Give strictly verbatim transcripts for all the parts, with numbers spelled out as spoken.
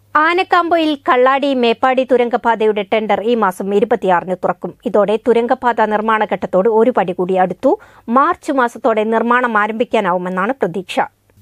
ആനക്കാമ്പൊയിൽ കള്ളാടി മേപ്പാടി തുരങ്കപാതയുടെ ടെൻഡർ ഈ മാസം ഇരുപത്തിയാറിന് തുറക്കും. ഇതോടെ തുരങ്കപാത നിർമ്മാണ ഘട്ടത്തോട് ഒരു പടി കൂടി അടുത്തു. മാർച്ച് മാസത്തോടെ നിർമ്മാണം ആരംഭിക്കാനാവുമെന്നാണ് പ്രതീക്ഷ.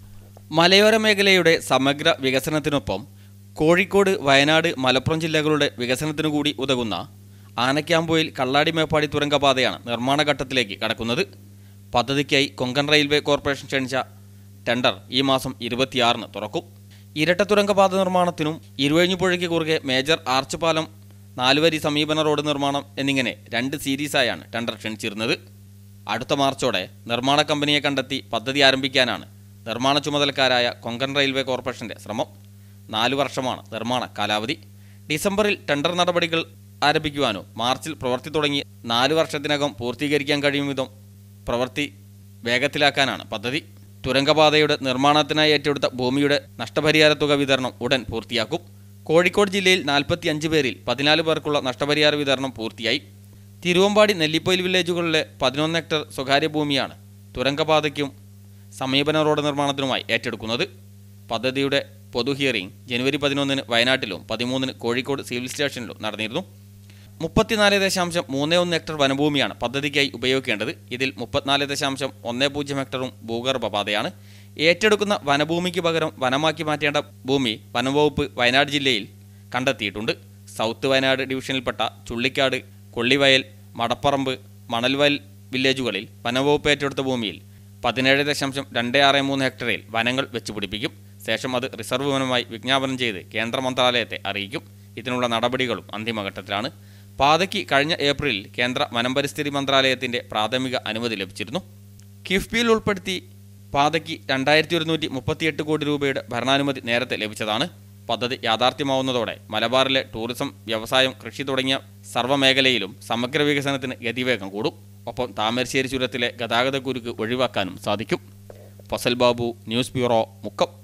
മലയോര മേഖലയുടെ സമഗ്ര വികസനത്തിനൊപ്പം കോഴിക്കോട്, വയനാട്, മലപ്പുറം ജില്ലകളുടെ വികസനത്തിനു കൂടി ഉതകുന്ന ആനക്കാമ്പൊയിൽ കള്ളാടി മേപ്പാടി തുരങ്കപാതയാണ് നിർമ്മാണ ഘട്ടത്തിലേക്ക് കടക്കുന്നത്. പദ്ധതിക്കായി കൊങ്കൺ റെയിൽവേ കോർപ്പറേഷൻ ക്ഷണിച്ച ടെൻഡർ ഈ മാസം ഇരുപത്തിയാറിന് തുറക്കും. ഇരട്ട തുരങ്കപാത നിർമ്മാണത്തിനും ഇരുവഴിഞ്ഞുപുഴയ്ക്ക് കുറുകെ മേജർ ആർച്ച് പാലം, നാലുവരി സമീപന റോഡ് നിർമ്മാണം എന്നിങ്ങനെ രണ്ട് സീരീസായാണ് ടെൻഡർ ക്ഷണിച്ചിരുന്നത്. അടുത്ത മാർച്ചോടെ നിർമ്മാണ കമ്പനിയെ കണ്ടെത്തി പദ്ധതി ആരംഭിക്കാനാണ് നിർമ്മാണ ചുമതലക്കാരായ കൊങ്കൺ റെയിൽവേ കോർപ്പറേഷന്റെ ശ്രമം. നാലു വർഷമാണ് നിർമ്മാണ കാലാവധി. ഡിസംബറിൽ ടെൻഡർ നടപടികൾ ആരംഭിക്കുവാനോ മാർച്ചിൽ പ്രവൃത്തി തുടങ്ങി നാലു വർഷത്തിനകം പൂർത്തീകരിക്കാൻ കഴിയും വിധം പ്രവൃത്തി വേഗത്തിലാക്കാനാണ് പദ്ധതി. തുരങ്കപാതയുടെ നിർമ്മാണത്തിനായി ഏറ്റെടുത്ത ഭൂമിയുടെ നഷ്ടപരിഹാര തുക വിതരണം ഉടൻ പൂർത്തിയാക്കും. കോഴിക്കോട് ജില്ലയിൽ നാൽപ്പത്തി അഞ്ച് പേരിൽ പതിനാല് പേർക്കുള്ള നഷ്ടപരിഹാര വിതരണം പൂർത്തിയായി. തിരുവമ്പാടി, നെല്ലിപ്പൊയിൽ വില്ലേജുകളിലെ പതിനൊന്ന് ഹെക്ടർ സ്വകാര്യ ഭൂമിയാണ് തുരങ്കപാതയ്ക്കും സമീപന റോഡ് നിർമ്മാണത്തിനുമായി ഏറ്റെടുക്കുന്നത്. പദ്ധതിയുടെ പൊതു ഹിയറിംഗ് ജനുവരി പതിനൊന്നിന് വയനാട്ടിലും പതിമൂന്നിന് കോഴിക്കോട് സിവിൽ സ്റ്റേഷനിലും നടന്നിരുന്നു. മുപ്പത്തിനാല് ദശാംശം മൂന്ന് ഒന്ന് ഹെക്ടർ വനഭൂമിയാണ് പദ്ധതിക്കായി ഉപയോഗിക്കേണ്ടത്. ഇതിൽ മുപ്പത്തിനാല് ദശാംശം ഒന്ന് പൂജ്യം ഹെക്ടറും ഭൂഗർഭ പാതയാണ്. ഏറ്റെടുക്കുന്ന വനഭൂമിക്ക് പകരം വനമാക്കി മാറ്റേണ്ട ഭൂമി വനംവകുപ്പ് വയനാട് ജില്ലയിൽ കണ്ടെത്തിയിട്ടുണ്ട്. സൗത്ത് വയനാട് ഡിവിഷനിൽപ്പെട്ട ചുള്ളിക്കാട്, കൊള്ളിവയൽ, മടപ്പറമ്പ്, മണൽവയൽ വില്ലേജുകളിൽ വനംവകുപ്പ് ഏറ്റെടുത്ത ഭൂമിയിൽ പതിനേഴ് ദശാംശം രണ്ട് ആറ് മൂന്ന് ഹെക്ടറിൽ വനങ്ങൾ വെച്ചുപിടിപ്പിക്കും. ശേഷം അത് റിസർവ് വനമായി വിജ്ഞാപനം ചെയ്ത് കേന്ദ്ര മന്ത്രാലയത്തെ അറിയിക്കും. ഇതിനുള്ള നടപടികളും അന്തിമഘട്ടത്തിലാണ്. പാതയ്ക്ക് കഴിഞ്ഞ ഏപ്രിലിൽ കേന്ദ്ര വനം പരിസ്ഥിതി മന്ത്രാലയത്തിൻ്റെ പ്രാഥമിക അനുമതി ലഭിച്ചിരുന്നു. കിഫ്ബിയിൽ ഉൾപ്പെടുത്തി പാതയ്ക്ക് രണ്ടായിരത്തി ഒരുന്നൂറ്റി മുപ്പത്തിയെട്ട് കോടി രൂപയുടെ ഭരണാനുമതി നേരത്തെ ലഭിച്ചതാണ്. പദ്ധതി യാഥാർത്ഥ്യമാവുന്നതോടെ മലബാറിലെ ടൂറിസം, വ്യവസായം, കൃഷി തുടങ്ങിയ സർവ്വമേഖലയിലും സമഗ്ര വികസനത്തിന് ഗതിവേഗം കൂടും. ഒപ്പം താമരശ്ശേരി ചുരത്തിലെ ഗതാഗതക്കുരുക്ക് ഒഴിവാക്കാനും സാധിക്കും. Fasal Babu, news bureau, Mukkam.